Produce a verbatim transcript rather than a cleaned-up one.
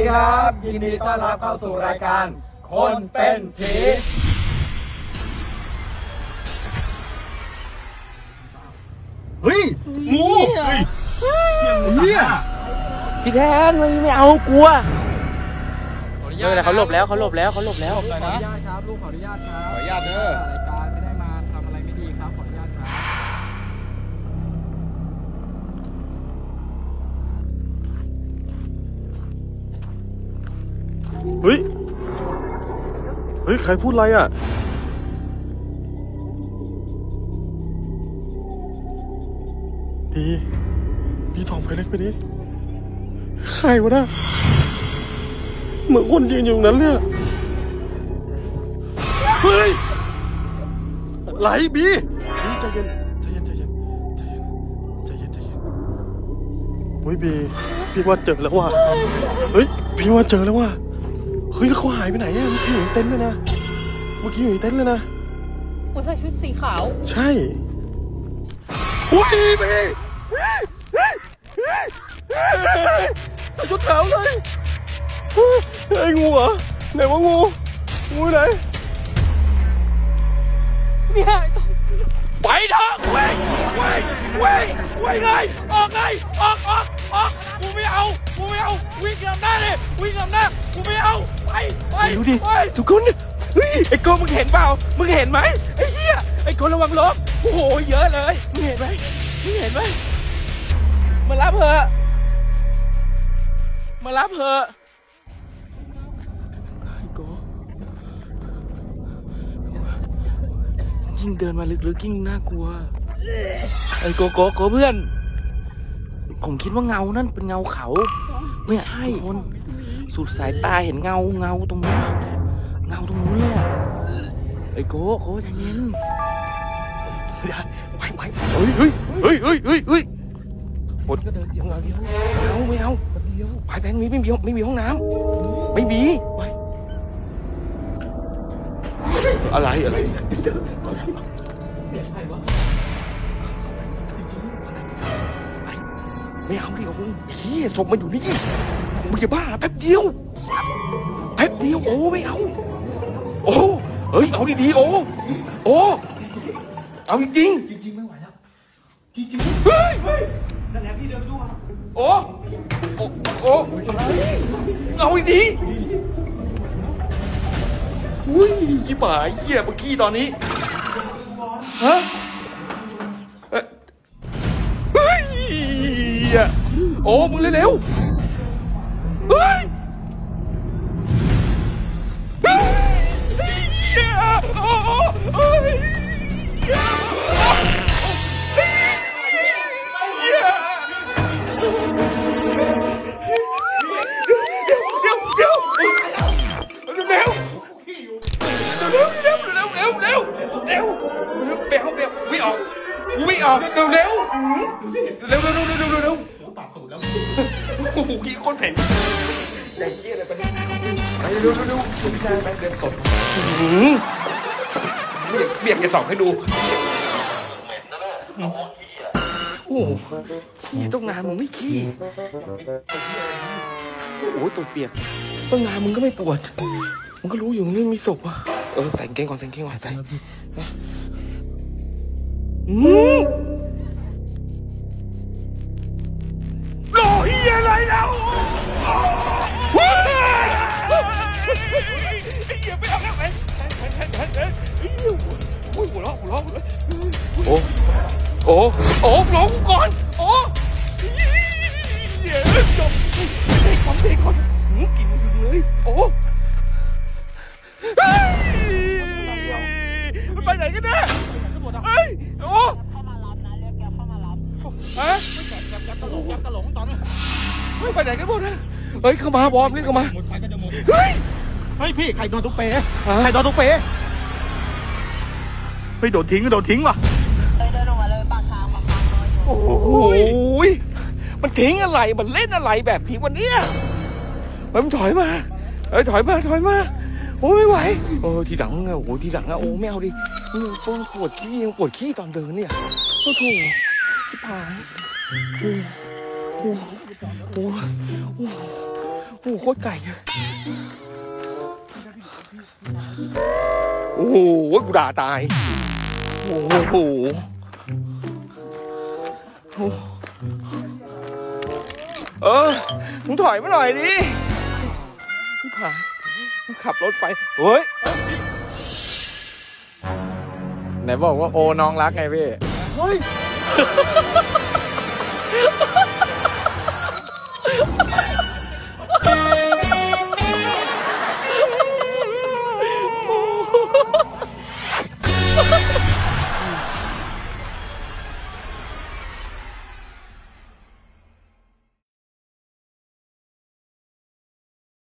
ครับยินดีต้อนรับเข้าสู่รายการคนเป็นผีเฮ้ยงูเฮ้ยเนี่ยพี่แทนไม่ไม่เอากลัวไม่เป็นไรเขาหลบแล้วเขาหลบแล้วเขาหลบแล้วขออนุญาตครับลูกขออนุญาตครับขออนุญาตเด้อรายการไม่ได้มาทำอะไรไม่ดีครับขออนุญาตครับเฮ้ยเฮ้ยใครพูดอะไรอ่ะพี่พี่ส่องไฟเล็กไปดิใครวะน่ะเหมือนคนยืนอยู่ตรงนั้นเลยเฮ้ยไหลบีบีใจเย็นใจเย็นใจเย็นใจเย็นใจเย็นใจเย็นเฮ้ยบีพี่ว่าเจอแล้วว่ะเฮ้ยพี่ว่าเจอแล้วว่ะเฮ้ยแล้วเขาหายไปไหนอ่ะเมื่อกี้อยู่ในเต็นท์เลยนะเมื่อกี้อยู่ในเต็นท์เลยนะเขาใส่ชุดสีขาวใช่เฮ้ยบีใส่ชุดขาวเลยไอ้งูเหรอไหนวะงูงูไหนเนี่ยไปเถอะเว้ยเว้ยเว้ยเว้ยไงออกไงออกออกออกกูไม่เอากูไม่เอาวิ่งกลับหน้าเลยวิ่งกลับหน้ากูไม่เอาไปไปดูดิทุกคนเฮ้ยไอ้โกมึงเห็นเปล่ามึงเห็นไหมไอ้เหี้ยไอ้โกระวังล้มโอ้โหเยอะเลยมึงเห็นไหมมึงเห็นไหมมารับเถอะมารับเถอะไอ้โกยิ่งเดินมาลึกๆยิ่งน่ากลัวไอ้โกโกโกเพื่อนผมคิดว่าเงานั่นเป็นเงาเขาไม่ใช่คนสุดสายตาเห็นเงาเงาตรงนี้เงาตรงนู้นเลยไอ้โกโกใจเย็นไปไปเฮ้ยเฮ้ยเฮ้ยเฮ้ยเฮ้ยเฮ้ยหมดก็เดินเดียวเงาเดียวไม่เอาไม่เอาไปแบงค์นี้ไม่มีไม่มีห้องน้ำไม่มีไปอะไรอะไรไม่เอาดิโอ้เฮียศพมันอยู่นี่มึงจะบ้าแป๊บเดียวแป๊บเดียวโอ้ไม่เอาโอ้เฮ้ยเอาดีๆโอ้โอ้เอาจริงจริงจริงไม่ไหวแล้วจริงจริงเฮ้ยเฮ้ยนั่นแหละพี่เดินไปดูโอ้โอ้โอ้เอาดีๆอุ้ยชิบหายเหี้ยเมื่อกี้ตอนนี้ฮะเฮ้ยโอ้มึงเร็วๆเฮ้ยเฮ้ยโอ้โอ้ยเร็วเร็วเร็วเร็วเร็วเร็วเร็วเร็วเร็วปากตูดแล้วโอ้โหขี้คนเห็นใหญ่เยี่ยอะไรไปเนี่ยไปเร็วเร็วเร็วคุณชายไปเดินสดเบียกจะส่องให้ดูโอ้ขี้ต้องนานมึงไม่ขี้โอ้ตัวเปียกต้องนานมึงก็ไม่ปวดมึงก็รู้อยู่มึงไม่มีศพอ่ะเออใส่เกงก่อนใส่เกงก่อนใส่อืมโอ้ยอะไรแล้วเฮ้ยไอ้เหี้ยไม่เอาแล้วไอ้ไอ้ไอ้ไอ้ไอ้ไอ้โอ้ยหัวเราะหัวเราะโอ้โอ้โอ้ร้องก่อนโอ้เหี้ยจบเด็กคนเด็กคนกินอยู่เลยโอ้ไปไหนกันเนี่ยเฮ้ยโอ้เข้ามารับนะเรียกแกเข้ามารับฮะแกแกแกตลกแกตลกตอนนี้ไปไหนกันหมดนะเฮ้ยเข้ามาวอร์มนี่เข้ามาหมดไฟก็จะหมดเฮ้ยเฮ้ยพี่ใครโดนตุ๊กเป๋ใครโดนตุ๊กเป๋เฮ้ยโดนทิ้งก็โดนทิ้งว่ะเฮ้ยเดินลงมาเลยปากทางปากทางน้อยโอ้ยมันทิ้งอะไรมันเล่นอะไรแบบนี้วันนี้มันถอยมาเฮ้ยถอยมาถอยมาโอ้ไม่ไหวโอ้ทีหลังอะโอ้ทีหลังอะโอ้ไม่เอาดิปวดปวดขี้ปวดขี้ตอนเดินเนี่ยโอ้โหชิบหายโอ้โหโอ้โหโอ้โหโคตรไก่โอ้โหกูด่าตายโอ้โหเออมึงถอยมาหน่อยดิมึงขับรถไปเฮ้ยไหนบอกว่าโอน้องรักไงพี่เฮ้ย